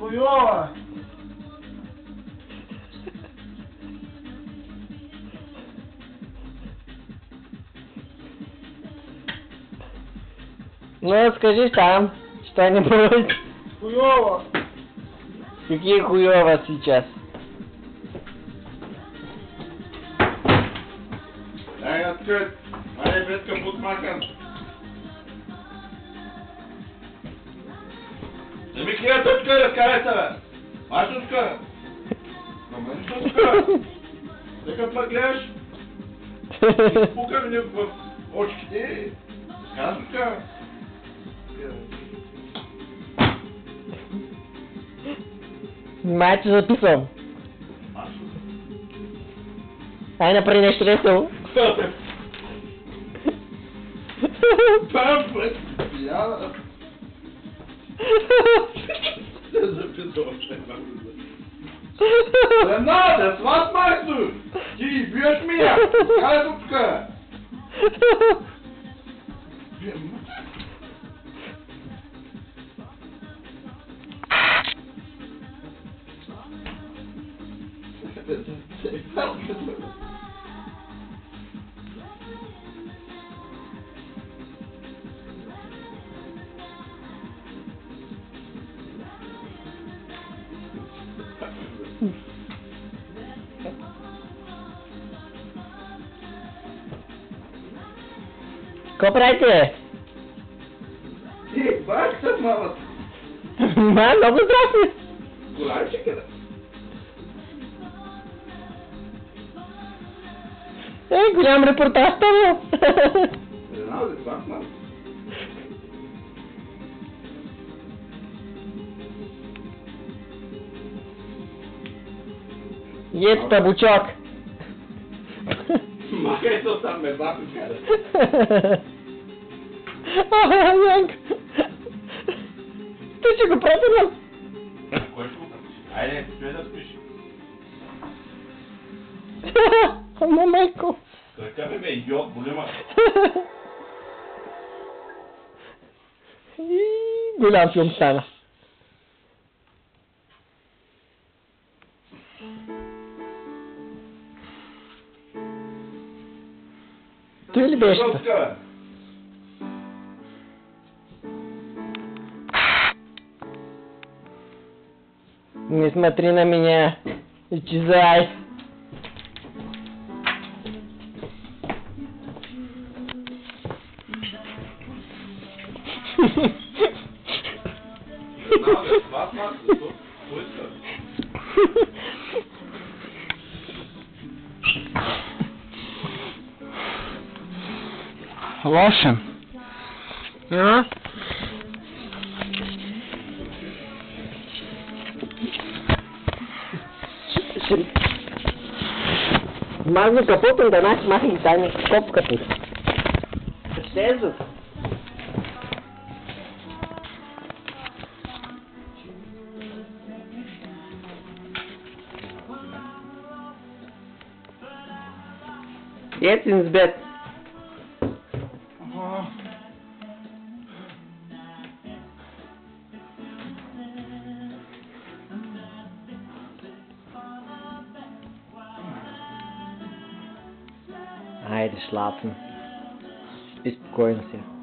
Хуёво! Ну, скажи сам что-нибудь. Хуёво! Какие хуёво сейчас? Дай открыть. Моя бедка будет макан. Демикия точка разкарается. Машушка. Машушка. Ты как поглядишь? Пука мне в очки. Скажушка. Снимайте записом. Айна принесу. Кто ты? Папа, я... Запидошь. Да надо, сват мастер! Ты бьешь меня! Кадушка! Копрайте! Эй, бакса, мама! Ма, много здравствуй! Кулачик это? Ей, голям репортаж там. Не надо, сват мама. Есть табучок. Махай то там, ме бабушка. Янк. Ты си го пропинал? Кой ще го търпиш? Айде, чуй да спиш. Ама майко. Кръка бе, идиот, голема. Голям филм стана. Той ли беше? Ръска. Не смотри на меня. Исчезай. Сват мама, кой иска? Лошен. А? Мазну капотом, да нас махи тайни коп капут. Стезу. Jetzt ins Bett. Haydi schlafen. Ist spokojno si.